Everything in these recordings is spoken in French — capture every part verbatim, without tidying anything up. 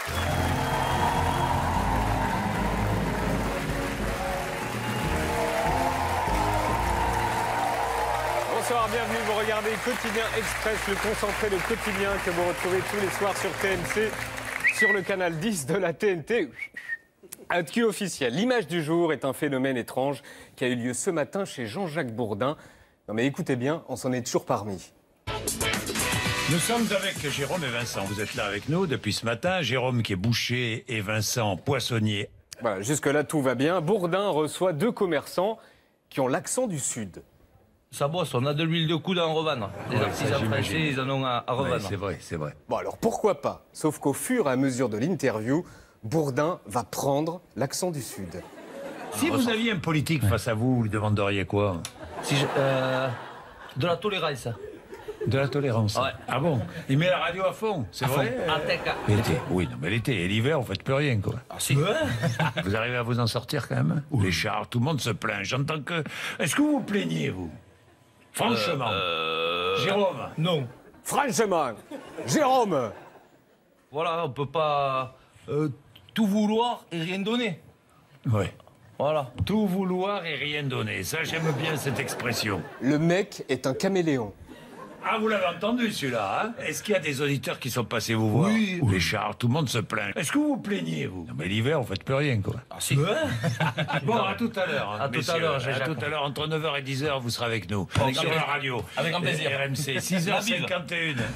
Bonsoir, bienvenue, vous regardez Quotidien Express, le concentré de quotidien que vous retrouvez tous les soirs sur T M C, sur le canal dix de la T N T. Actu officiel, l'image du jour est un phénomène étrange qui a eu lieu ce matin chez Jean-Jacques Bourdin. Non mais écoutez bien, on s'en est toujours parmi. Nous sommes avec Jérôme et Vincent. Vous êtes là avec nous depuis ce matin. Jérôme qui est boucher et Vincent poissonnier. Voilà, jusque-là tout va bien. Bourdin reçoit deux commerçants qui ont l'accent du Sud. Ça bosse, on a de l'huile de coude à en revendre. Les ouais, artisans français, ils en ont à, à revendre. Ouais, c'est vrai, c'est vrai. Bon alors pourquoi pas? Sauf qu'au fur et à mesure de l'interview, Bourdin va prendre l'accent du Sud. Si vous aviez un politique ouais. face à vous, vous lui demanderiez quoi? Si je, euh, De la tolérance. De la tolérance. Ouais. Ah bon? Il met la radio à fond, c'est vrai? Fond. L'été, oui, non, mais l'été et l'hiver, vous faites plus rien, quoi. Ah si. Ouais. Vous arrivez à vous en sortir quand même? Oui. Les chars, tout le monde se plaint. J'entends que. Est-ce que vous vous plaignez, vous? Franchement. Euh, euh... Jérôme? Non. Franchement. Jérôme? Voilà, on peut pas euh, tout vouloir et rien donner. Oui. Voilà. Tout vouloir et rien donner. Ça, j'aime bien cette expression. Le mec est un caméléon. Ah, vous l'avez entendu, celui-là, hein? Est-ce qu'il y a des auditeurs qui sont passés vous voir? Oui. Les chars, tout le monde se plaint. Est-ce que vous vous plaignez, vous? Non, mais l'hiver, vous faites plus rien, quoi. Ah, si. Ouais. Bon, à tout à l'heure. Hein, à tout à l'heure, À tout à l'heure, entre neuf heures et dix heures, vous serez avec nous. Avec sur la radio. Avec un plaisir. R M C, six heures cinquante et une.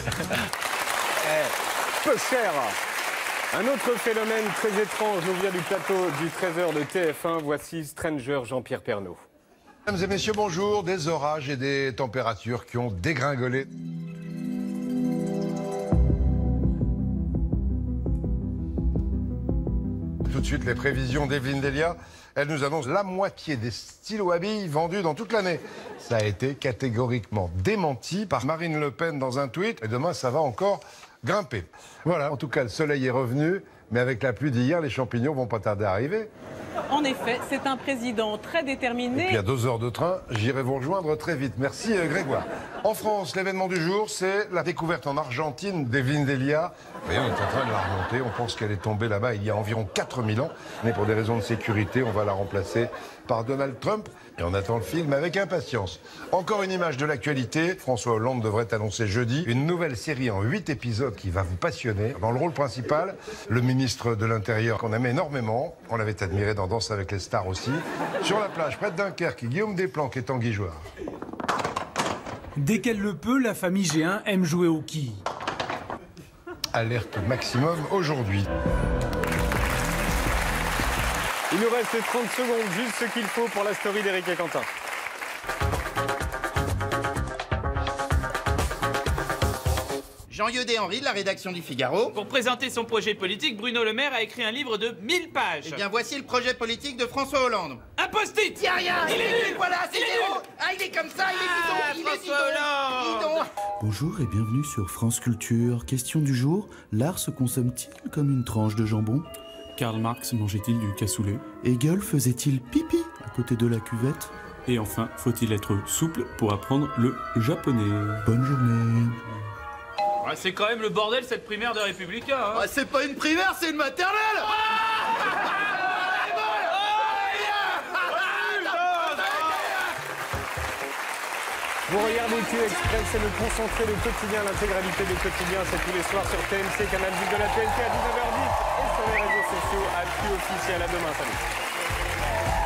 Eh, peu cher. Un autre phénomène très étrange nous vient du plateau du treize heures de T F un. Voici Stranger Jean-Pierre Pernaut. Mesdames et messieurs, bonjour. Des orages et des températures qui ont dégringolé. Tout de suite, les prévisions d'Evelyne Delia. Elle nous annonce la moitié des stylos à billes vendus dans toute l'année. Ça a été catégoriquement démenti par Marine Le Pen dans un tweet. Et demain, ça va encore grimper. Voilà, en tout cas, le soleil est revenu. Mais avec la pluie d'hier, les champignons vont pas tarder à arriver. En effet, c'est un président très déterminé. Et puis à deux heures de train, j'irai vous rejoindre très vite. Merci Grégoire. En France, l'événement du jour, c'est la découverte en Argentine d'Evelyne Delia. Vous voyez, on est en train de la remonter. On pense qu'elle est tombée là-bas il y a environ quatre mille ans. Mais pour des raisons de sécurité, on va la remplacer par Donald Trump. Et on attend le film avec impatience. Encore une image de l'actualité. François Hollande devrait annoncer jeudi une nouvelle série en huit épisodes qui va vous passionner. Dans le rôle principal, le ministre de l'Intérieur qu'on aime énormément. On l'avait admiré dans Danse avec les stars aussi. Sur la plage près de Dunkerque, Guillaume Desplanques et Tanguy Jouard. Dès qu'elle le peut, la famille G un aime jouer au quilles. Alerte maximum aujourd'hui. Il nous reste trente secondes, juste ce qu'il faut pour la story d'Éric et Quentin. Jean Yeudet-Henry de la rédaction du Figaro. Pour présenter son projet politique, Bruno Le Maire a écrit un livre de mille pages. Eh bien, voici le projet politique de François Hollande. Un post-it. Il y a rien. Il est nul. Voilà, c'est zéro. Nul. Ah, il est comme ça, il est bidon. Il François est bidon. Hollande. Bidon. Bonjour et bienvenue sur France Culture. Question du jour, l'art se consomme-t-il comme une tranche de jambon? Karl Marx mangeait-il du cassoulet? Hegel faisait-il pipi à côté de la cuvette? Et enfin, faut-il être souple pour apprendre le japonais? Bonne journée. Ouais, c'est quand même le bordel cette primaire de Républicains. Hein. Ah, c'est pas une primaire, c'est une maternelle. Vous regardez Q Express, c'est le concentré de quotidien, l'intégralité de quotidien, c'est tous les soirs sur T M C, canal dix de la T N T à dix-neuf heures dix et sur les réseaux sociaux à Q officiel. À demain, salut.